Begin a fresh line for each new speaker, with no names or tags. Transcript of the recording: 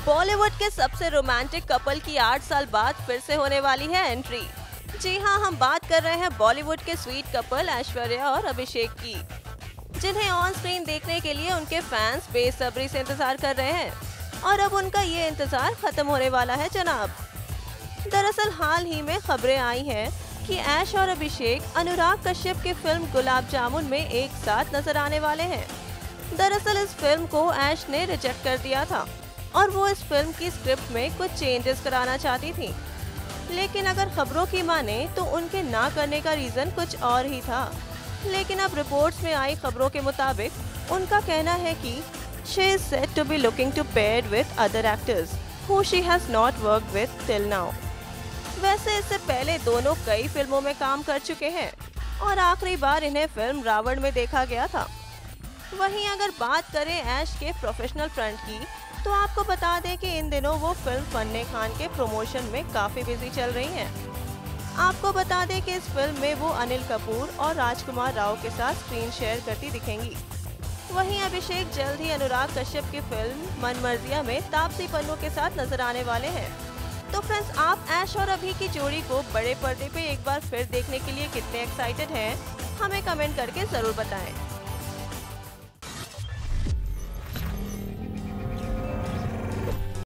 बॉलीवुड के सबसे romantic couple की 8 साल बाद फिर से होने वाली है एंट्री। जी हाँ, हम बात कर रहे हैं बॉलीवुड के स्वीट कपल ऐश्वर्या और अभिषेक की, जिन्हें ऑन स्क्रीन देखने के लिए उनके फैंस बेसब्री से इंतजार कर रहे हैं। और अब उनका ये इंतजार खत्म होने वाला है जनाब। दरअसल हाल ही में खबरें आई हैं कि ऐश और अभिषेक अनुराग कश्यप की फिल्म गुलाब जामुन में एक साथ नजर आने वाले हैं। दरअसल इस फिल्म को ऐश ने रिजेक्ट कर दिया था और वो इस फिल्म की स्क्रिप्ट में कुछ चेंजेस कराना चाहती थी, लेकिन अगर खबरों की माने तो उनके ना करने का रीजन कुछ और ही था। लेकिन अब रिपोर्ट्स में आई खबरों के मुताबिक उनका कहना है कि she is said to be looking to pair with other actors who she has not worked with till now। वैसे इससे पहले दोनों कई फिल्मों में काम कर चुके हैं और आखिरी बार इन्हें फिल्म रावण में देखा गया था। वहीं अगर बात करें ऐश के प्रोफेशनल फ्रंट की, तो आपको बता दें कि इन दिनों वो फिल्म फन्ने खान के प्रमोशन में काफी बिजी चल रही हैं। आपको बता दें कि इस फिल्म में वो अनिल कपूर और राजकुमार राव के साथ स्क्रीन शेयर करती दिखेंगी। वहीं अभिषेक जल्द ही अनुराग कश्यप की फिल्म मनमर्जिया में तापसी पन्नू के साथ नजर आने वाले हैं। तो फ्रेंड्स, आप ऐश और अभी की जोड़ी को बड़े पर्दे पे एक बार फिर देखने के लिए कितने एक्साइटेड हैं, हमें कमेंट करके जरूर बताएं।